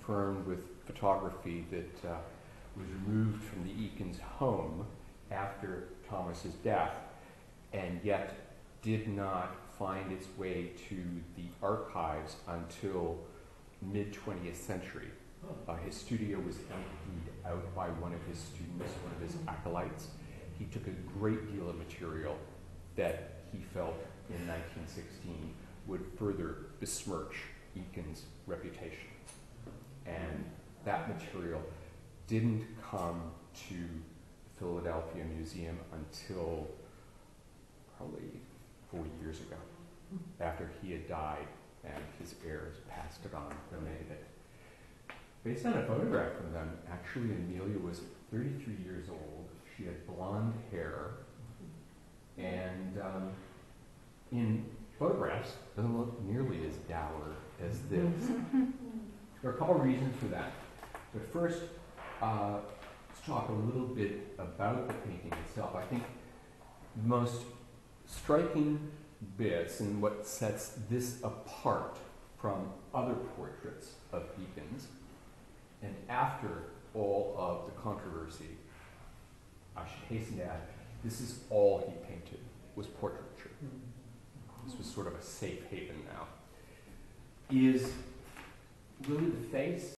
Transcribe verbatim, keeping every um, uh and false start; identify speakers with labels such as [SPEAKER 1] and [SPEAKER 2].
[SPEAKER 1] confirmed with photography that uh, was removed from the Eakins home after Thomas's death, and yet did not find its way to the archives until mid twentieth century. Uh, his studio was emptied out by one of his students, one of his acolytes. He took a great deal of material that he felt in nineteen sixteen would further besmirch Eakins' reputation. And that material didn't come to the Philadelphia Museum until probably forty years ago, after he had died and his heirs passed it on, donated it. Based on a photograph from them, actually Amelia was thirty-three years old. She had blonde hair, and um, in photographs, doesn't look nearly as dour as this. There are a couple of reasons for that. But first, uh, let's talk a little bit about the painting itself. I think the most striking bits and what sets this apart from other portraits of Eakins, and after all of the controversy, I should hasten to add, this is all he painted, was portraiture. This was sort of a safe haven now. Is really the face